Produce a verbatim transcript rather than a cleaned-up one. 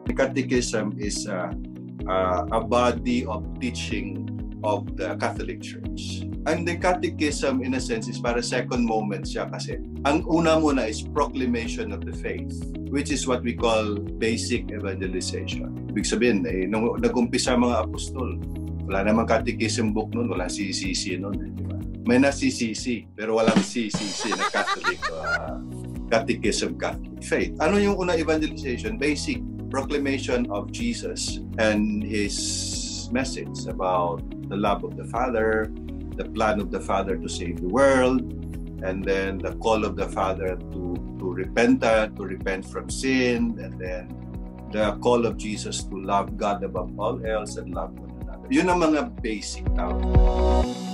The Catechism is uh, uh, a body of teaching of the Catholic Church. And the Catechism, in a sense, is para second moment siya kasi ang una muna is proclamation of the faith, which is what we call basic evangelization. Ibig sabihin, eh, nung nag-umpisa mga apostol, wala namang catechism book nun, wala C C C nun. Eh, di ba? May na-C C C, pero walang C C C na Catholic uh, Catechism, Catholic faith. Ano yung una evangelization? Basic proclamation of Jesus and His message about the love of the Father, the plan of the Father to save the world, and then the call of the Father to, to repent, to repent from sin, and then the call of Jesus to love God above all else and love one another. Yun ang mga basic tao.